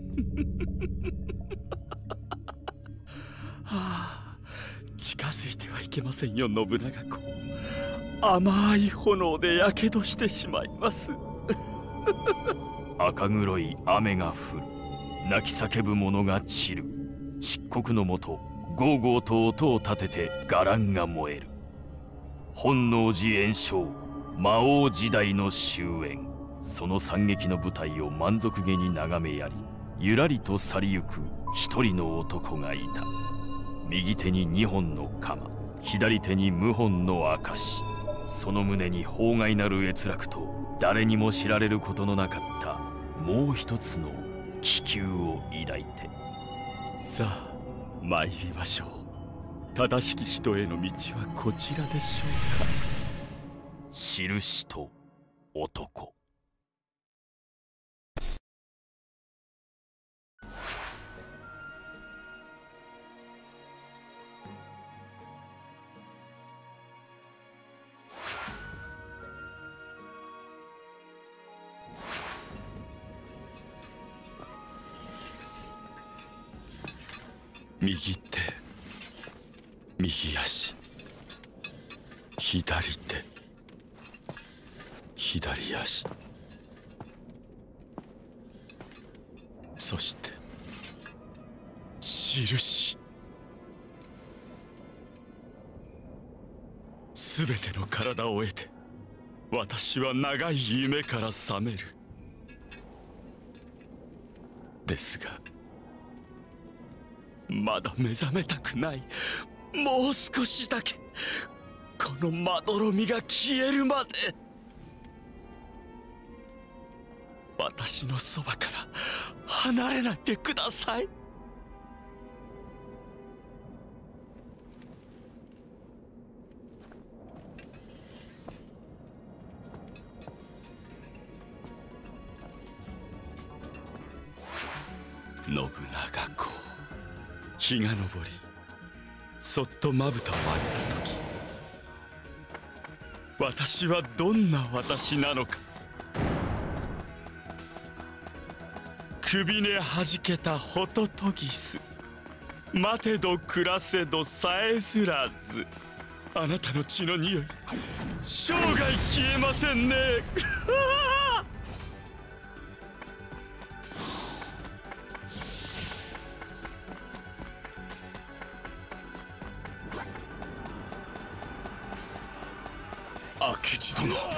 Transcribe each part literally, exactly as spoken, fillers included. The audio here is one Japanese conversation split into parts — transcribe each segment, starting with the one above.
はあ、近づいてはいけませんよ、信長公。甘い炎でやけどしてしまいます。 赤黒い雨が降る。泣き叫ぶ者が散る。漆黒のもと、ゴーゴーと音を立てて伽藍が燃える。本能寺炎章、魔王時代の終焉。その惨劇の舞台を満足げに眺めやり、ゆらりと去りゆく一人の男がいた。右手に二本の鎌、左手に謀反の証。その胸に法外なる閲楽と誰にも知られることのなかったもう一つの気球を抱いて。 さあ参りましょう。正しき人への道はこちらでしょうか。 印と男。 右手、右足、左手、左足、そして印。すべての体を得て私は長い夢から覚める。ですがまだ目覚めたくない。もう少しだけこのまどろみが消えるまで。私のそばから離れないでください。信長公。日が昇り、そっとまぶたを上げた時、私はどんな私なのか。首根はじけたホトトギス、待てど暮らせどさえずらず。あなたの血の匂い、生涯消えませんね。明智殿。いや、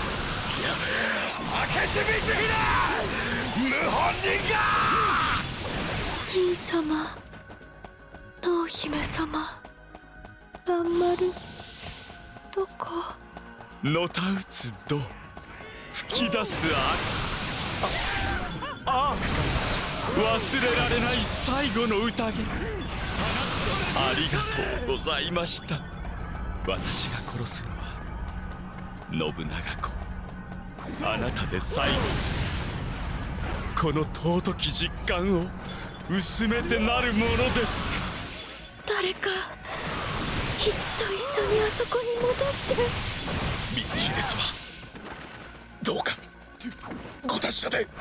明智光秀、謀反人が。 銀様、濃姫様、蘭丸、どこ。 のたうつど吹き出すああ忘れられない最後の宴。ありがとうございました。私が殺すのは信長公、あなたで最後です。この尊き実感を薄めてなるものです。 誰か一と一緒にあそこに戻って。 光秀様、どうかご達者で。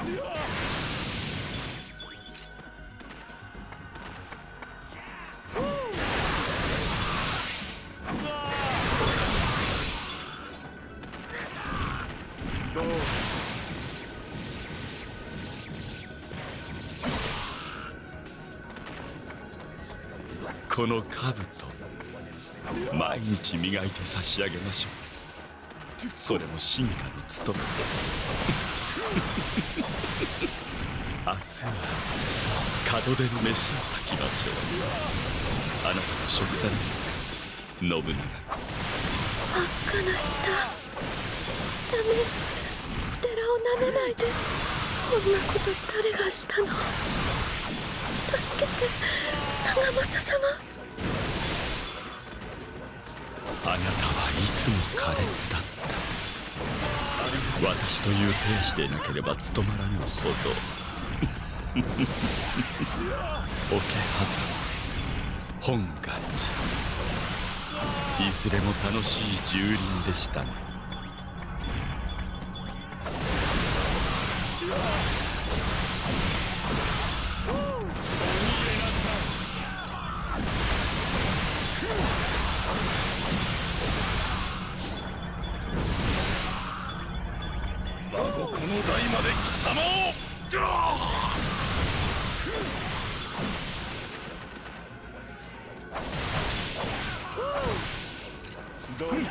この兜、毎日磨いて差し上げましょう。それも進化の務めです。明日は門出の飯を炊きましょう。あなたの食されますか、信長公。 真っ赤な舌。ダメ、お寺を舐めないで。こんなこと誰がしたの。助けて、長政様。 あなたはいつも苛烈だった。私という手足でなければ務まらぬほど。桶狭間、本願寺、いずれも楽しい蹂躙でしたね。 孫この代まで貴様をどう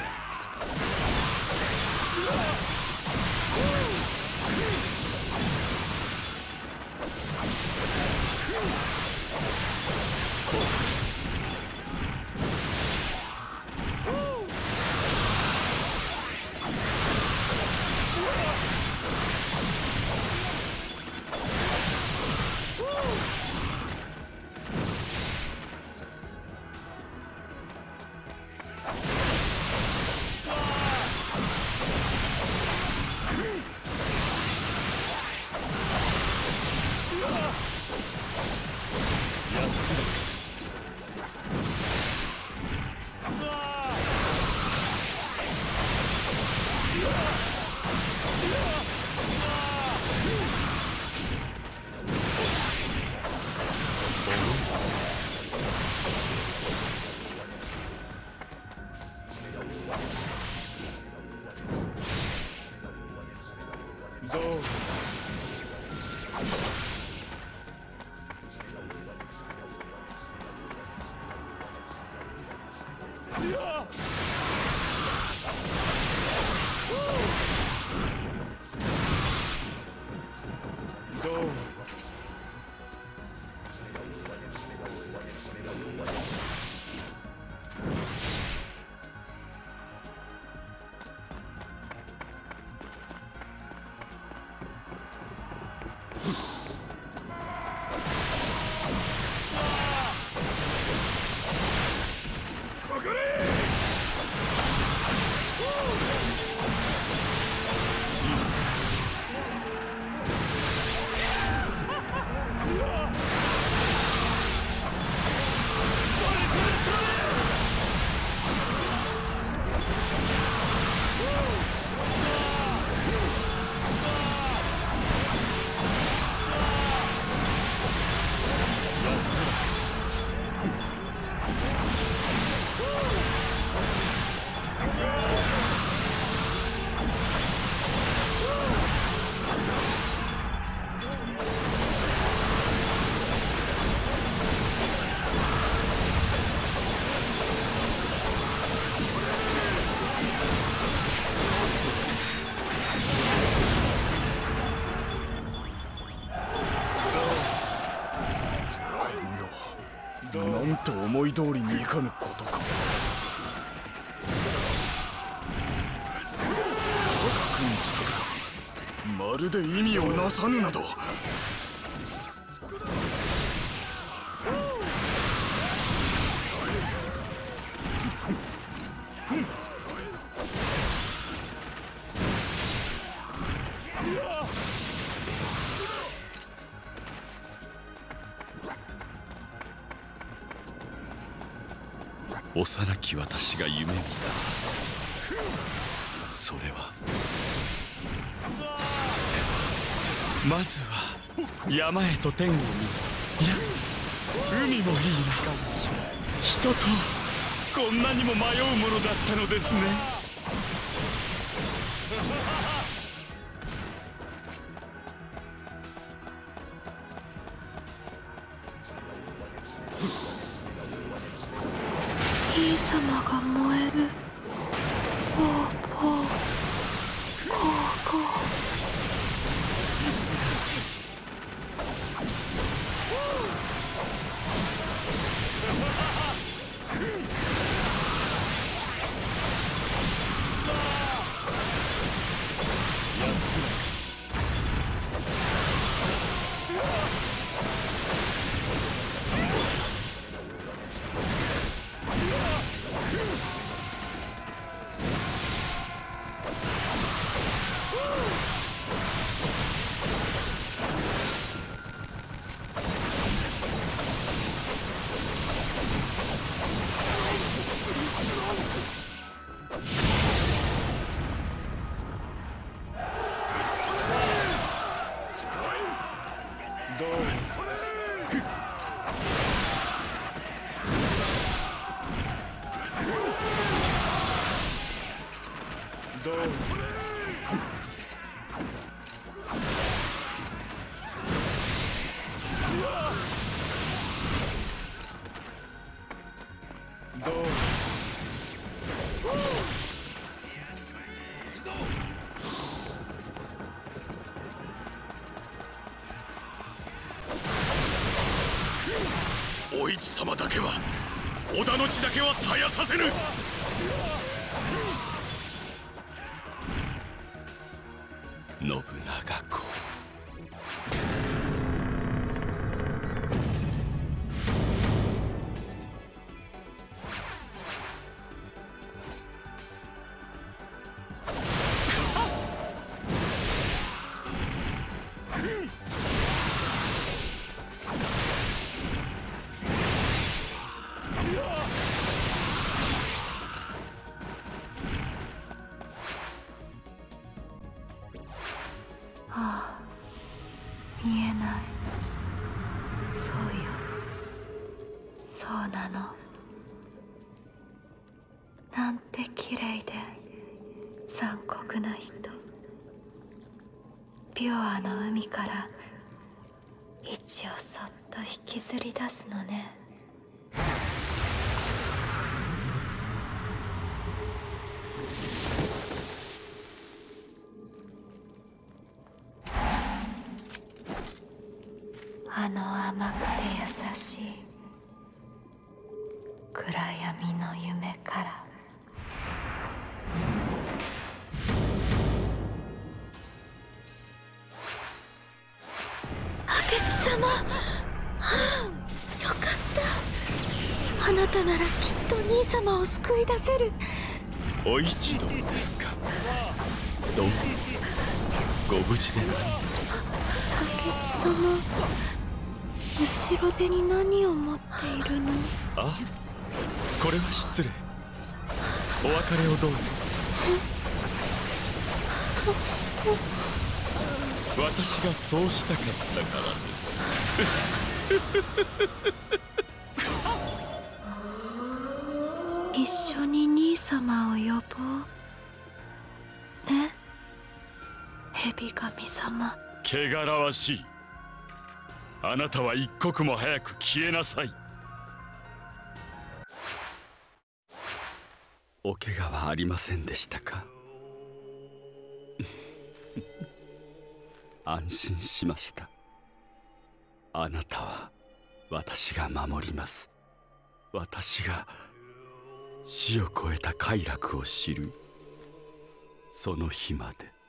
なんと思い通りにいかぬことか。我が軍の策がまるで意味をなさぬなど。 幼き私が夢見たはず。それはそれはまずは山へと天を見、いや海もいいな、人とこんなにも迷うものだったのですね。 兄様が燃える。ポーポーゴーゴー。 お市様だけは、織田の地だけは絶やさせぬ。 信長公。 ああ、見えない。そうよ、そうなの。なんて綺麗で残酷な人。ビオアの海から位置をそっと引きずり出すのね。あの甘くて優しい暗闇の夢から。明智様、はあ、よかった。あなたならきっと兄様を救い出せる。 お市殿ですか。どうもご無事で何。 明智様、後ろ手に何を持っているの？ あ、これは失礼。お別れをどうぞ。 え、どうして？ 私がそうしたかったからです。 一緒に兄様を呼ぼうね、蛇神様。 汚らわしい。あなたは一刻も早く消えなさい。お怪我はありませんでしたか？安心しました。あなたは私が守ります。私が死を超えた快楽を知るその日まで。